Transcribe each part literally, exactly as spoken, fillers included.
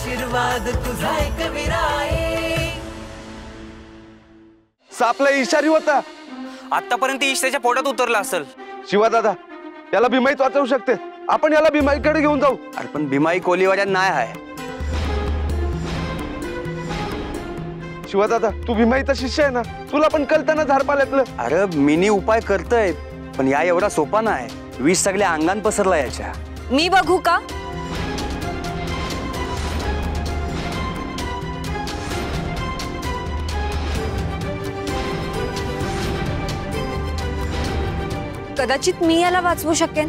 आशीर्वाद तुझा एक विराई। सापला इशारी होता, आतापर्यंत ईश त्याच्या पोटात उतरला असेल। शिवा दादा याला भीमाईच वाचवू शकते, आपण याला भीमाईकडे घेऊन जाऊ। अरे पण भीमाई कोलीवाड्यात नाही आहे। शिवा दादा तू भीमाईचा शिष्य आहे ना, तुला पण कळतं ना झारपाल्यातलं। अरे मिनी उपाय करतय, पण या एवढा सोपा नाही, विष सगळ्या अंगान पसरला याच्या। मी बघू का? कदाचित मी याला वाचवू शकेन।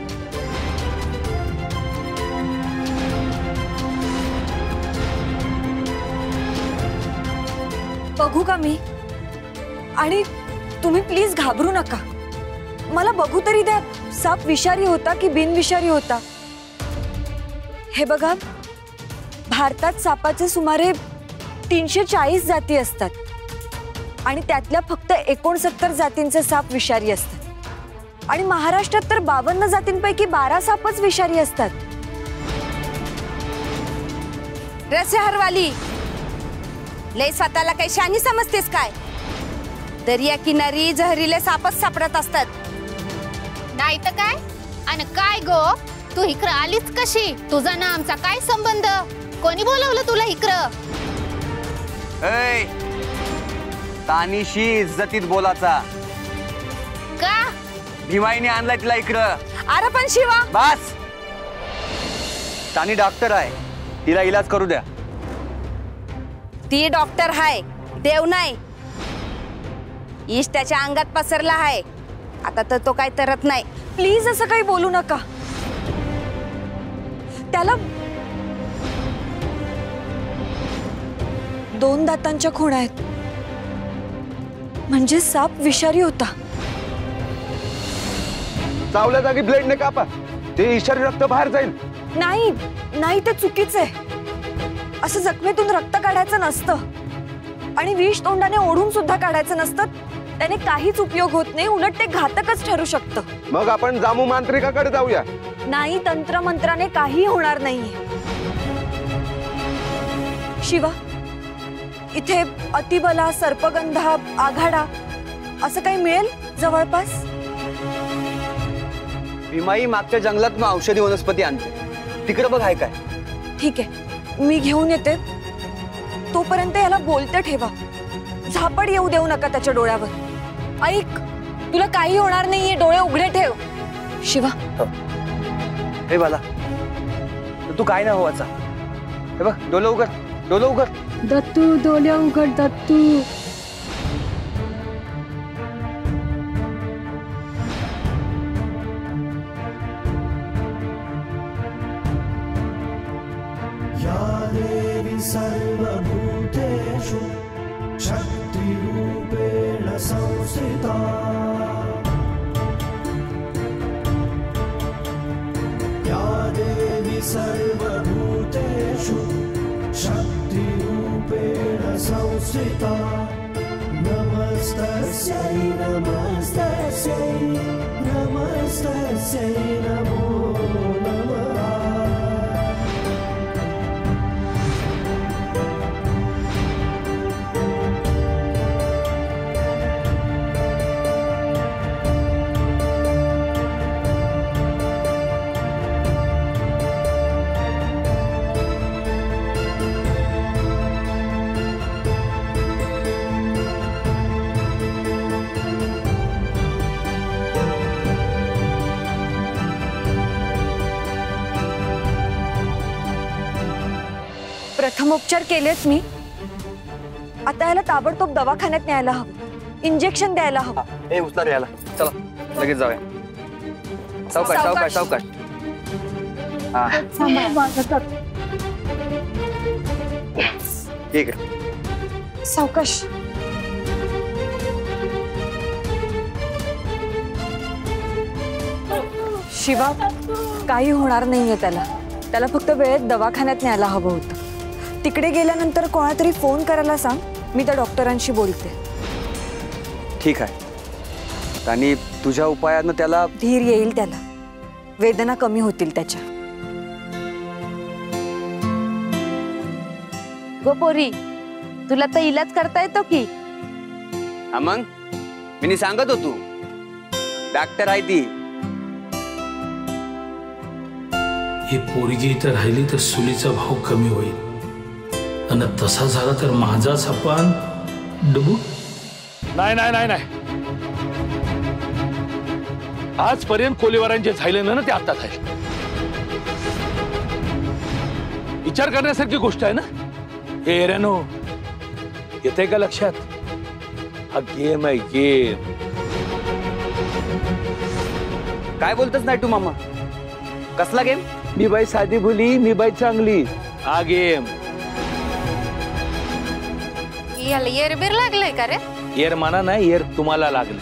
बघू का मी? आणि तुम्ही प्लीज घाबरू नका, मला बघू तरी द्या, साप विषारी होता की बिनविषारी होता। हे बघा, भारतात सापाचे सुमारे तीनशे चाळीस जाती असतात आणि त्यातल्या फक्त एकोणसत्तर जातींचे साप विषारी असतात आणि महाराष्ट्रात तर बावन्न जातींपैकी बारा सापच विषारी असतात। रसहरवाली लय स्वतःला काही शानी समजतेस काय? दर्या किनारी जहरीले सापच सापडत असतात। नाही तर काय? आणि काय गो, तू इकडं आलीच कशी? तुझा ना आमचा काय संबंध? कोणी बोलवलं तुला इकडं? ऐ तानीशी इज्जतीत बोलाचा। का? भीमाईने आणलाय तिला इकडं। अरे पण शिवा बस, तानी डॉक्टर आहे, तिला इलाज करू द्या। ती डॉक्टर हाय, देव नाही। ईश त्याच्या अंगात पसरला आहे, आता तर तो काय तरत नाही। प्लीज असं काही बोलू नका। त्याला दोन दातांच्या खोडा आहेत, म्हणजे साप विषारी होता। चावल्या जागी ब्लेडने कापा, ते इशारी रक्त बाहेर जाईल। नाही नाही, ते चुकीचं आहे। असं जखमेतून रक्त काढायचं नसतं आणि विष तोंडाने ओढून सुद्धा काढायचं नसतं, त्याने काहीच उपयोग होत नाही, उलट ते घातकच ठरू शकतं। मग आपण जामू मांत्रिकाकडे जाऊया। नाही, तंत्र मंत्राने काही होणार नाही। शिवा, इथे अतिबला, सर्पगंधा, आघाडा असं काही मिळेल जवळपास? भीमाई मागच्या जंगलात औषधी वनस्पती आणते, तिकडे बघ आहे काय। ठीक आहे, मी घेऊन येते, तोपर्यंत याला बोलते ठेवा, झापड येऊ देऊ नका त्याच्या डोळ्यावर। ऐक, तुला काही होणार नाहीये, डोळे उघडे ठेव। शिवा हे बाला, तू काय ना व्हायचा, हे बघ डोळे उघड, डोळे उघड। दत्तू डोळे उघड दत्तू। सर्वभूतेषु शक्तिरूपेण संस्थिता। या देवी सर्वभूतेषु शक्तिरूपेण संस्थिता। नमस्तस्यै नमस्तस्यै नमस्तस्यै नमो नमः। प्रथमोपचार केलेच मी, आता याला ताबडतोब दवाखान्यात न्यायला हवं, इंजेक्शन द्यायला हवं। ए उचला याला, चला लगेच जाऊया। सावकाश सावकाश सावकाश। हा ठीक आहे, सावकाश। शिवा, काही होणार नाहीये त्याला, त्याला फक्त वेळेत दवाखान्यात न्यायला हवं होतं। तिकडे गेल्यानंतर कोणातरी फोन करायला सांग, मी त्या डॉक्टरांशी बोलते। ठीक आहे, आणि तुझ्या उपायानं त्याला धीर येईल, त्याला वेदना कमी होतील त्याच्या। गो पोरी, तुला तर इलाज करता येतो की? हा मग मी सांगत होतो डॉक्टर आहे ती. ही पोरगी इथं राहिली तर सुलीचा भाव कमी होईल आणि तसा झाला तर माझा सपान डबू. नाही नाही नाही नाही, आजपर्यंत कोलीवारांचे झाले ना ते आता झाले. विचार करण्यासारखी गोष्ट आहे ना हे एऱ्यानो. येते का लक्षात? हा गेम आहे गेम. काय बोलतच नाही तू मामा? कसला गेम? मी बाई साधी भुली, मी बाई चांगली, हा गेम. याला येरबीर लागलंय का रे? येर माना नाही, येर तुम्हाला लागले.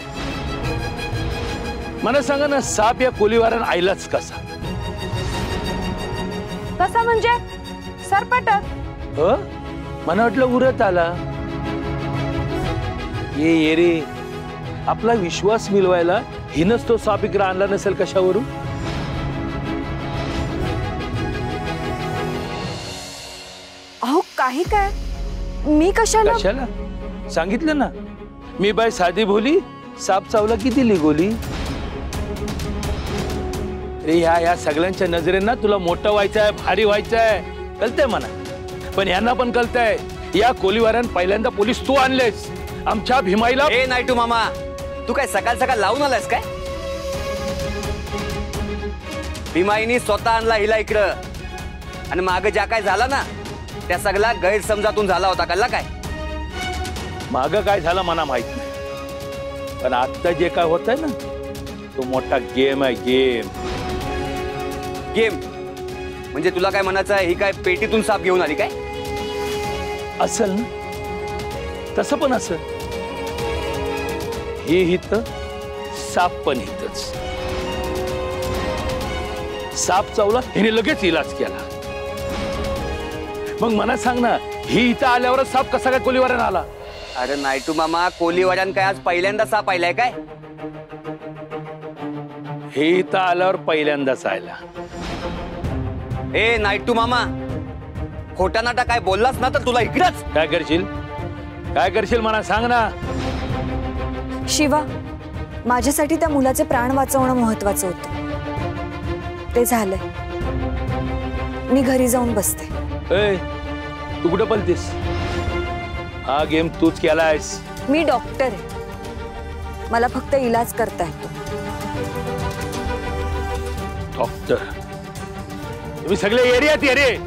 मला सांगा ना, साप या कोलीवारान आईलाच कसा? कसा म्हणजे? सरपट. हो, मला वाटलं उरत आला. ये ये रे, आपला विश्वास मिळवायला हिनच तो साप इकडे आणला नसेल कशावरून? अहो काही काय, मी कशाला? कशाला सांगितलं ना, मी बाय साधी भोली, साप चावला की दिली गोली. रे ह्या या सगळ्यांच्या नजरेंना तुला मोठं व्हायचंय, भारी व्हायचंय, कळतंय म्हणा. पण यांना पण कळतंय या कोलीवारान पहिल्यांदा पोलीस तू आणलेस आमच्या भीमाईला. ए नाही तू मामा, तू काय सकाळ सकाळ लावून आलास काय? भीमाईनी स्वतः आणला हिला इकडं आणि मागे ज्या काय झाला ना त्या सगळा गैरसमजातून झाला होता. कळला काय? माग काय झालं मला माहित नाही, पण आता जे काय होत आहे ना तो मोठा गेम आहे. गेम गेम म्हणजे तुला काय म्हणायचं आहे? ही काय पेटीतून साप घेऊन आली काय? असल ना, तसं पण असल. हे हित, साप पण हितच. साप चावला, हिने लगेच इलाज केला. मग मला सांग ना, ही इथं आल्यावरच साप कसा काय कोलीवारान आला? अरे नायटू मामा, कोलीवारान काय आज पहिल्यांदा साप पाहिलाय काय? हे इथं आल्यावर पहिल्यांदाच आला. ए नायटू मामा, खोटा नाटा काय बोललास ना तर तुला इकडंच. काय करशील? काय करशील मला सांग ना. शिवा, माझ्यासाठी त्या मुलाचे प्राण वाचवणं महत्वाचं होतं. ते झालंय. मी घरी जाऊन बसते. ए, तू कुठं पलतीस? हा गेम तूच केलायस. मी डॉक्टर आहे, मला फक्त इलाज करता येतो. डॉक्टर? तुम्ही सगळे एरियात ये रे.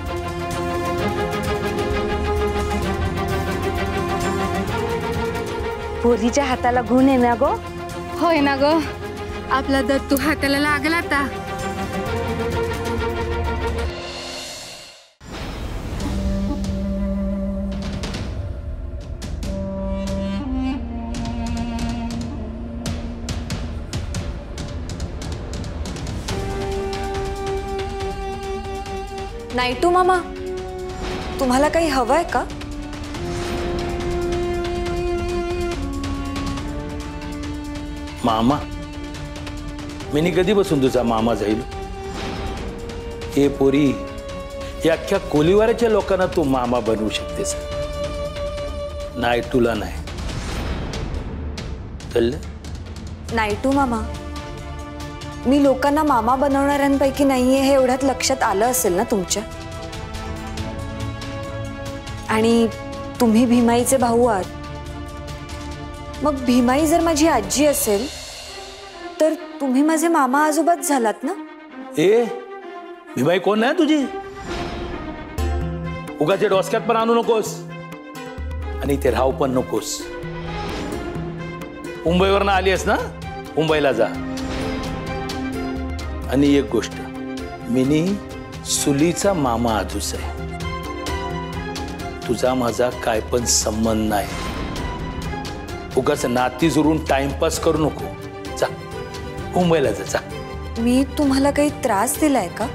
पोरीच्या हाताला गुण आहे ना गो? होय ना गो, आपला दत्तू हाताला लागला आता. नायटू मामा, तुम्हाला काही हवंय का? मामा? मी कधी बसून तुझा मामा जाईल? हे पोरी, या अख्ख्या कोलीवाराच्या लोकांना तू मामा बनवू शकतेस, नाही तुला नाही. कळलं? नायटू मामा, मी लोकांना मामा बनवणाऱ्यांपैकी नाहीये हे एवढ्यात लक्षात आलं असेल ना तुमच्या. आणि तुम्ही भीमाईचे भाऊ आहात, मग भीमाई जर माझी आजी असेल तर तुम्ही माझे मामा आजोबाच झालात ना. ए, भीमाई कोण नाही तुझी? उगाचे डोसक्यात पण आणू नकोस आणि ते राहू पण नकोस. मुंबईवरनं आली आहेस ना, मुंबईला जा. आणि एक गोष्ट, मिनी सुलीचा मामा आधूस आहे. तुझा माझा काय पण संबंध नाही. उगाच नाती जुरून टाइमपास करू नको. जा, मुंबईला जा. जा. मी तुम्हाला काही त्रास दिलाय का?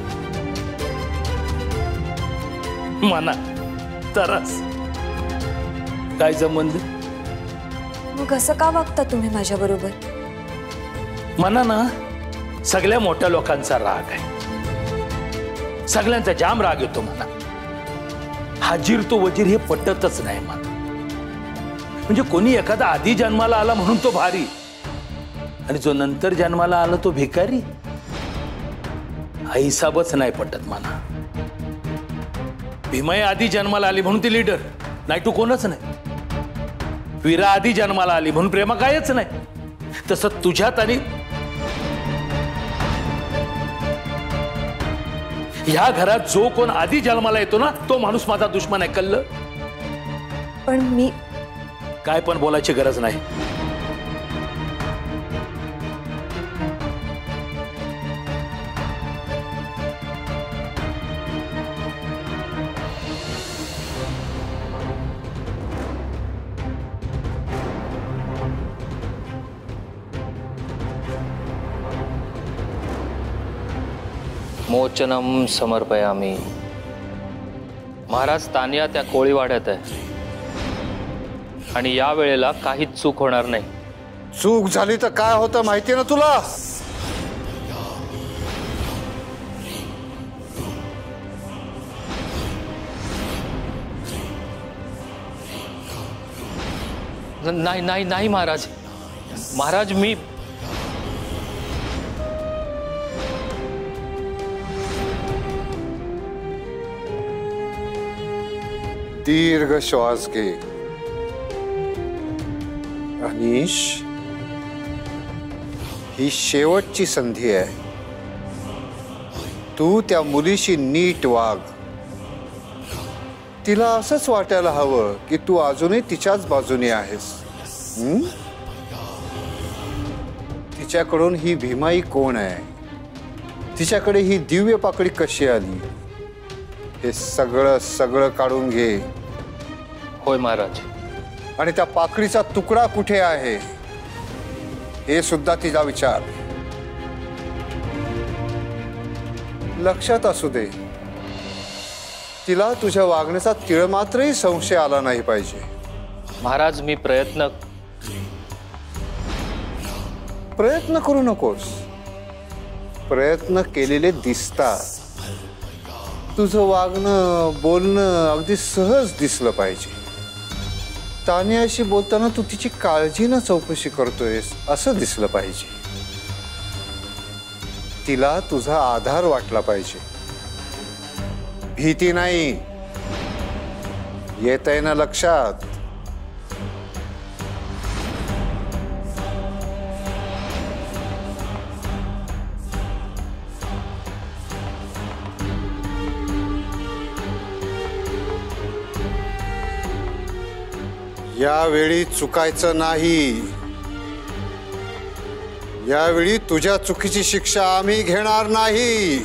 मना त्रास काय संबंध? मग असं का वागता तुम्ही माझ्या बरोबर? मना ना, सगळ्या मोठ्या लोकांचा राग आहे. सगळ्यांचा जाम राग येतो म्हणा. हाजीर तो वजीर हे पटतच नाही मला. म्हणजे कोणी एखादा आधी जन्माला आला म्हणून तो भारी आणि जो नंतर जन्माला आला तो भिकारी, हा हिसाबच नाही पटत मला. भीमाई आधी जन्माला आली म्हणून ती लीडर, नाही तू कोणच नाही. वीरा आधी जन्माला आली म्हणून प्रेमा कायच नाही. तसं तुझ्यात आणि ह्या घरात जो कोण आधी जन्माला येतो ना तो माणूस माझा दुश्मन आहे. कळलं? पण मी काय पण बोलायची गरज नाही. मोचनम समर्पयामी. महाराज, तान्या त्या कोळीवाड्यात आहे आणि या वेळेला काहीच चूक होणार नाही. चूक झाली तर काय होतं माहिती ना तुला? नाही नाही नाही महाराज. महाराज मी दीर्घ श्वास घे. अनीश, ही शेवटची संधी आहे. तू त्या मुलीशी नीट वाग. तिला असंच वाटायला हवं की तू अजूनही तिच्याच बाजूने आहेस. हं? तिच्याकडून ही भीमाई कोण आहे, तिच्याकडे ही दिव्य पाकळी कशी आली, हे सगळं सगळं काढून घे. होय महाराज. आणि त्या पाकळीचा तुकडा कुठे आहे हे सुद्धा तिचा विचार. लक्षात असू दे, तिला तुझ्या वागण्याचा तिळ मात्रही संशय आला नाही पाहिजे. महाराज मी प्रयत्न प्रयत्न करू नकोस. प्रयत्न केलेले दिसतात. तुझं वागणं बोलणं अगदी सहज दिसलं पाहिजे. तान्याशी बोलताना तू तिची काळजीनं चौकशी करतोयस असं दिसलं पाहिजे. तिला तुझा आधार वाटला पाहिजे. भीती नाही. येत आहे ना लक्षात? यावेळी चुकायचं नाही. यावेळी तुझ्या चुकीची शिक्षा आम्ही घेणार नाही.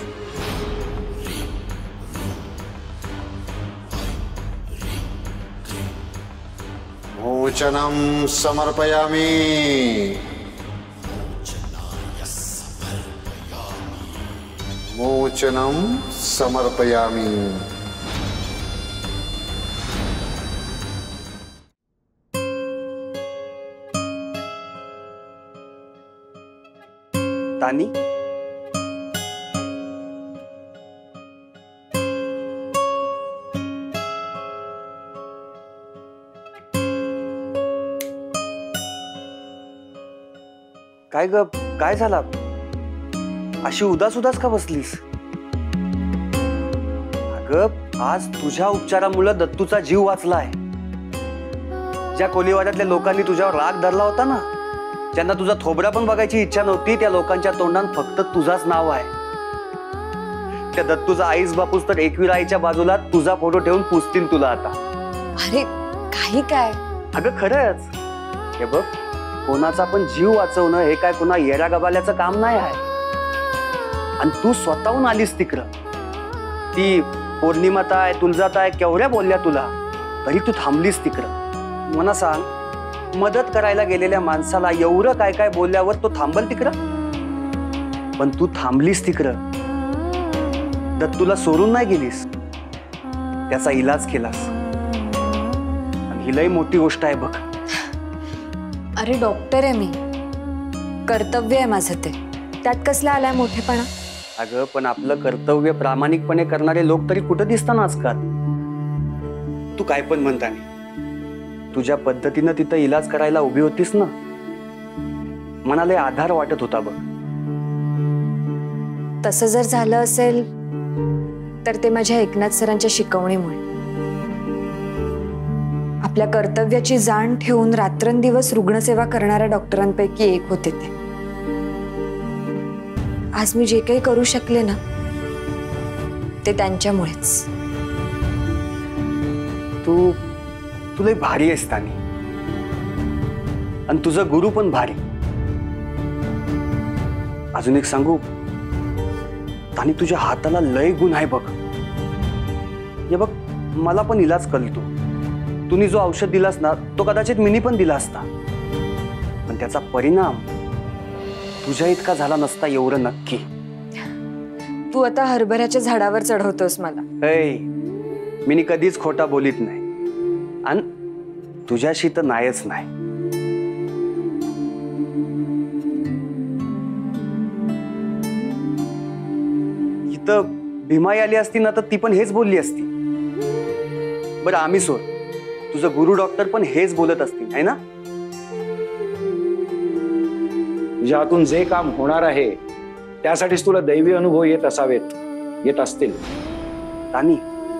मोचनम समर्पयामी. मोचनम समर्पयामी. तानी, काय ग, काय झाला? अशी उदास उदास का बसलीस? अगं, आज तुझ्या उपचारामुळे दत्तूचा जीव वाचलाय. ज्या कोलीवाड्यातल्या लोकांनी तुझ्यावर राग धरला होता ना, ज्यांना तुझा थोबडा पण बघायची इच्छा नव्हती, त्या लोकांच्या तोंडात फक्त तुझाच नाव आहे. त्या दत्तूचा आईस बापूस तर एकविरा आईच्या बाजूला तुझा फोटो ठेवून पुजतील तुला आता. अरे काही काय? अगं खरंच. हे बघ, कोणाचा पण जीव वाचवणं हे काय कोणा येड्या गबाल्याचं काम नाही आहे. आणि तू स्वतःहून आलीस तिकडं. ती पौर्णिमाताय तुलजाताय केवढ्या बोलल्या तुला, तरी तू थांबलीस तिकडं. मला सांग, मदत करायला गेलेल्या माणसाला एवढं काय काय बोलल्यावर तो थांबल तिकडं? पण तू थांबलीस तिकडं. दत्तूला सोडून नाही गेलीस, त्याचा इलाज केलास. आणि ही लई मोठी गोष्ट आहे बघ. अरे डॉक्टर आहे मी, कर्तव्य आहे माझं ते. त्यात कसला आलाय मोठेपणा? अगं, पण आपलं कर्तव्य प्रामाणिकपणे करणारे लोक तरी कुठं दिसतात आजकाल? तू काय पण म्हणता नाही, तुझ्या पद्धतीनं तिथं इलाज करायला उभी होतीस ना, मनाला आधार वाटत होता बघ. तसं जर झालं असेल तर ते माझ्या एकनाथ सरांच्या शिकवणीमुळे. आपल्या कर्तव्याची जाण ठेवून रात्रंदिवस रुग्णसेवा करणाऱ्या डॉक्टरांपैकी एक होते ते. आज मी जे काही करू शकले ना ते त्यांच्यामुळेच. तू तुला भारी आहेस तानी, आणि तुझा गुरु पण भारी. अजून एक सांगू तानी, तुझ्या हाताला लय गुण आहे बघ. हे बघ, मला पण इलाज कळतो. तुम्ही जो औषध दिलास ना तो कदाचित मिनी पण दिला असता, पण त्याचा परिणाम तुझ्या इतका झाला नसता एवढं नक्की. तू आता हरभऱ्याच्या झाडावर चढवतोस मला. ऐ, मिनी कधीच खोटा बोलीत नाही, आणि तुझ्याशी तर नाहीच नाही. इथं भीमाई आली असती ना तर ती पण हेच बोलली असती. बरं आम्ही सोड, तुझं गुरु डॉक्टर पण हेच बोलत असतील, है ना? तुझ्या हातून जे काम होणार आहे त्यासाठीच तुला दैवी अनुभव येत असावेत, येत असतील. तानी,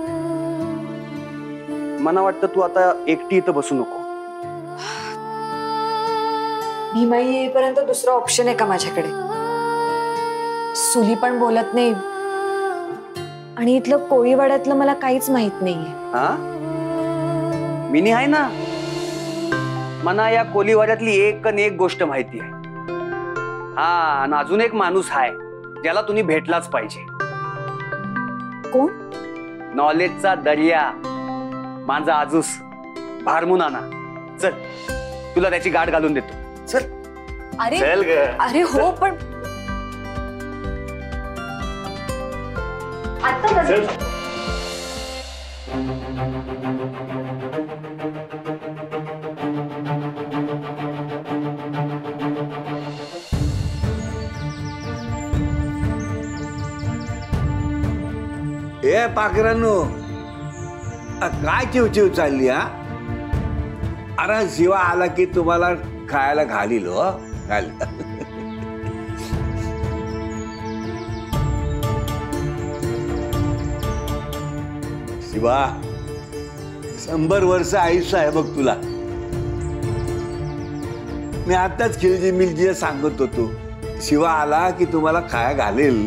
मला वाटतं तू आता एकटी इथं बसू नको. भीमाई येईपर्यंत दुसरा ऑप्शन आहे का माझ्याकडे? सुली पण बोलत नाही आणि इथलं कोळीवाड्यातलं मला काहीच माहित नाहीये. हा, मिनी आहे ना, मना या कोलीवाड्यातली एक न एक गोष्ट माहिती आहे. हा, आणि अजून एक माणूस आहे ज्याला तुम्ही भेटलाच पाहिजे. कोण? नॉलेजचा दर्या, माझा आजूस भारमून आणा. चल, तुला त्याची गाठ घालून देतो. चल. अरे चल ग. अरे हो, पण आता चल. ए पाखरांनो, काय चिवचिव चालली हा? अरे शिवा आला की तुम्हाला खायला घालील हो, घाल. शिवा, शंभर वर्ष आयुष्य आहे बघ तुला. मी आताच खिलजी मिलजी सांगत होतो, शिवा आला की तुम्हाला खाया घालेल.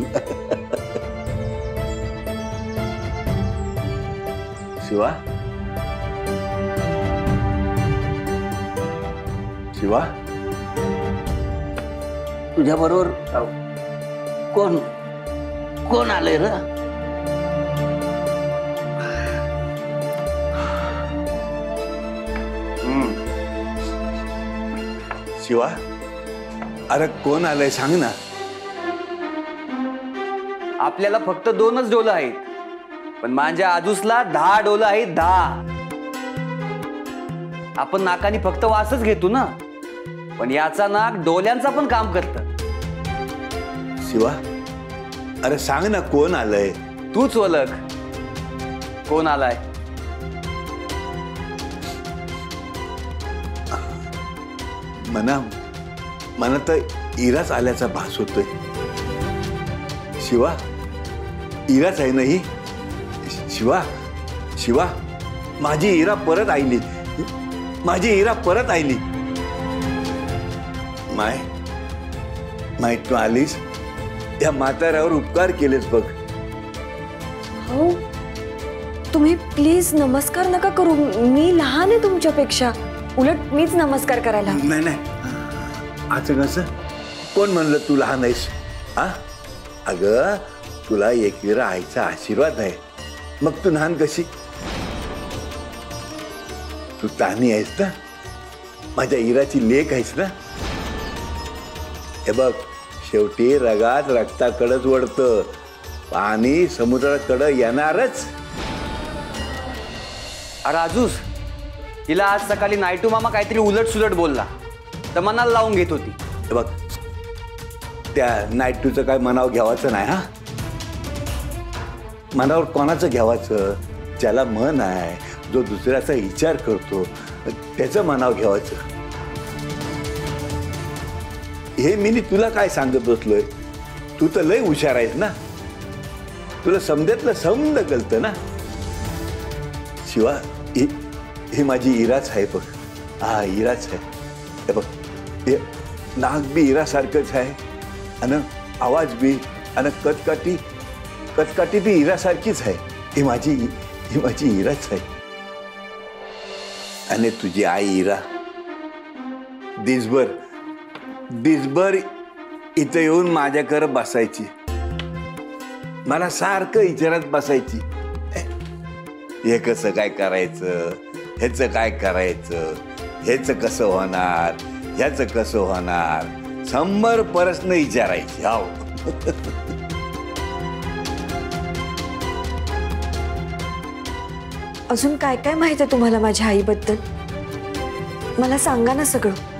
शिवा, शिवा, तुझ्या बरोबर कोण कोण आलंय र? शिवा, अरे कोण आलंय सांग ना. आपल्याला फक्त दोनच डोलं आहेत, पण माझ्या आजूसला दहा डोलं आहेत. दहा. आपण नाकानी फक्त वासच घेतो ना, पण याचा नाक डोल्यांचा पण काम करत. शिवा, अरे सांग ना कोण आलंय? तूच ओळख कोण आलाय. मना मना तर इराच आल्याचा भास होतोय. शिवा, इराच आहे नाही? शिवा, शिवा, माझी इरा परत आईली, माझी इरा परत आईली. माय माय तू आलीस, त्या म्हाताऱ्यावर उपकार केलेस बघ. हो, तुम्ही प्लीज नमस्कार नका करू. मी लहान आहे तुमच्यापेक्षा, उलट मीच नमस्कार करायला. नाही नाही, असं कसं? कोण म्हणलं तू लहान आहेस? हा, अगं तुला एकविरा आईचा आशीर्वाद आहे, मग तू लहान कशी? तू तानी आहेस ना, माझ्या इराची लेक आहेस ना. हे बघ, शेवटी रगात रक्ताकडच वळतं, पाणी समुद्राकडं येणारच. अरे आजूस, तिला आज सकाळी नायटू मामा काहीतरी उलट सुलट बोलला तर मनाला लावून घेत होती. हे बघ, त्या नायटूचं काय मनावर घ्यावाचं नाही. हा, मनावर कोणाचं घ्यावाचं? ज्याला मन आहे, जो दुसऱ्याचा विचार करतो, त्याचं मनाव घ्यावायचं. हे मी तुला काय सांगत बसलोय, तू तर लय हुशार आहेस ना, तुला समजातलं समज कळतं ना. शिवा, ही ही माझी इराच आहे बघ. हा इराच आहे. हे बघ, हे नाक बी इरासारखंच आहे आणि आवाज बी आणि कटकाटी कटकाटी बी इरासारखीच आहे. ही माझी ही माझी इराच आहे. आणि तुझी आई इरा दिसभर दिसभर इथं येऊन माझ्याकडे बसायची, मला सारखं विचारत बसायची, हे कसं काय करायचं, ह्याचं काय करायचं, ह्याचं कसं होणार, ह्याचं कसं होणार, शंभर प्रश्न विचारायची. हाव. अजून काय काय माहित आहे तुम्हाला माझ्या आईबद्दल? मला सांगा ना सगळं.